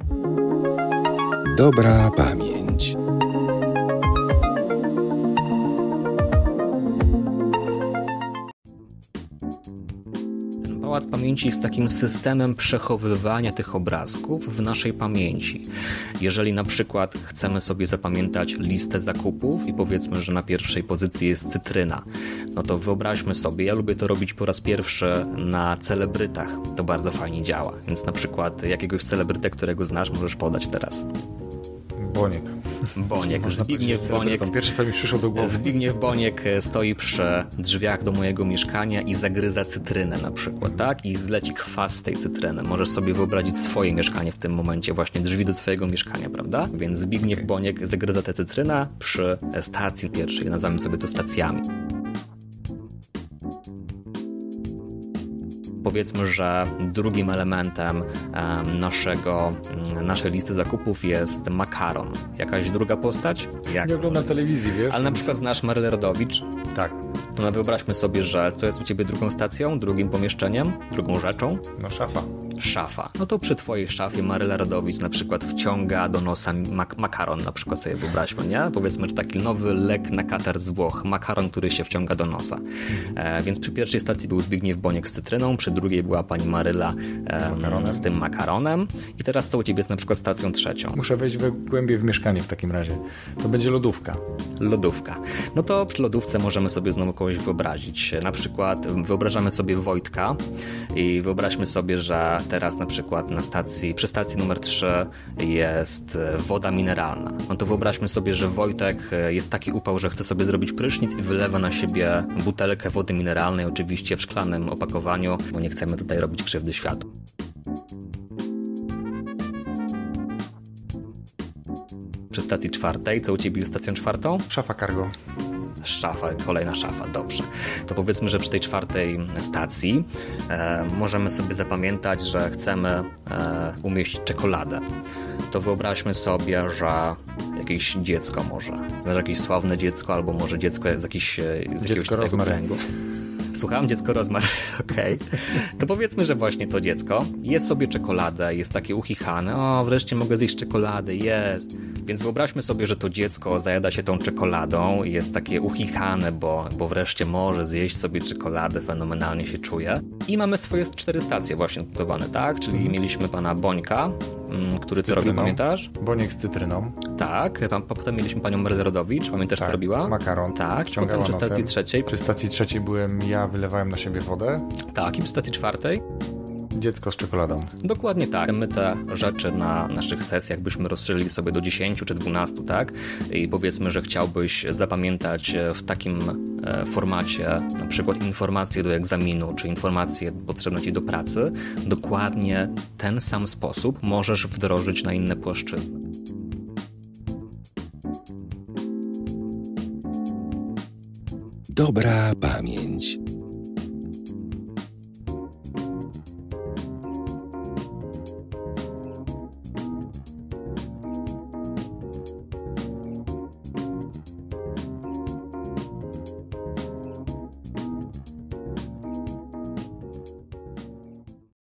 Dobra pamięć. Pałac pamięci jest takim systemem przechowywania tych obrazków w naszej pamięci. Jeżeli na przykład chcemy sobie zapamiętać listę zakupów i powiedzmy, że na pierwszej pozycji jest cytryna, no to wyobraźmy sobie, ja lubię to robić po raz pierwszy na celebrytach. To bardzo fajnie działa. Więc na przykład jakiegoś celebrytę, którego znasz, możesz podać teraz. Boniek. Zbigniew Boniek. Pierwszy, co mi przyszło do głowy. Zbigniew Boniek stoi przy drzwiach do mojego mieszkania i zagryza cytrynę na przykład, tak? I leci kwas z tej cytryny. Możesz sobie wyobrazić swoje mieszkanie w tym momencie, właśnie drzwi do swojego mieszkania, prawda? Więc Zbigniew Boniek zagryza tę cytrynę przy stacji pierwszej. Nazwijmy sobie to stacjami. Powiedzmy, że drugim elementem naszej listy zakupów jest makaron. Jakaś druga postać? Nie oglądam telewizji, wiesz? Ale na przykład znasz Marylę Rodowicz? Tak. To wyobraźmy sobie, że co jest u ciebie drugą stacją, drugim pomieszczeniem, drugą rzeczą? No szafa. Szafa. No to przy twojej szafie Maryla Rodowicz na przykład wciąga do nosa makaron, na przykład sobie wyobraźmy, nie? Powiedzmy, że taki nowy lek na katar z Włoch, makaron, który się wciąga do nosa. Więc przy pierwszej stacji był Zbigniew Boniek z cytryną, przy drugiej była pani Maryla z tym makaronem. I teraz co u ciebie jest na przykład stacją trzecią? Muszę wejść głębiej w mieszkanie w takim razie. To będzie lodówka. Lodówka. No to przy lodówce możemy sobie znowu kogoś wyobrazić. Na przykład wyobrażamy sobie Wojtka i wyobraźmy sobie, że teraz na przykład przy stacji numer 3 jest woda mineralna. No to wyobraźmy sobie, że Wojtek jest taki upał, że chce sobie zrobić prysznic i wylewa na siebie butelkę wody mineralnej, oczywiście w szklanym opakowaniu, bo nie chcemy tutaj robić krzywdy światu. Przy stacji czwartej, co u ciebie jest stacją czwartą? Szafa cargo. Szafa, kolejna szafa, dobrze. To powiedzmy, że przy tej czwartej stacji możemy sobie zapamiętać, że chcemy umieścić czekoladę. To wyobraźmy sobie, że jakieś dziecko może, jakieś sławne dziecko, albo może dziecko z jakiegoś twojego kręgu. Słucham, dziecko rozmar. Okej. To powiedzmy, że właśnie to dziecko je sobie czekoladę, jest takie uchichane. O, wreszcie mogę zjeść czekoladę, jest. Więc wyobraźmy sobie, że to dziecko zajada się tą czekoladą i jest takie uchichane, bo wreszcie może zjeść sobie czekoladę, fenomenalnie się czuje. I mamy swoje 4 stacje właśnie budowane, tak? Czyli mieliśmy pana Bońka, który co robił, pamiętasz? Boniek z cytryną. Tak, potem mieliśmy panią Marylę Rodowicz, pamiętasz, co robiła? Makaron. Tak, potem przy stacji trzeciej. Przy stacji trzeciej byłem ja, wylewałem na siebie wodę. Tak, i przy stacji czwartej? Dziecko z czekoladą. Dokładnie tak. My te rzeczy na naszych sesjach byśmy rozszerzyli sobie do 10 czy 12, tak? I powiedzmy, że chciałbyś zapamiętać w takim formacie na przykład informacje do egzaminu, czy informacje potrzebne ci do pracy. Dokładnie ten sam sposób możesz wdrożyć na inne płaszczyzny. Dobra pamięć.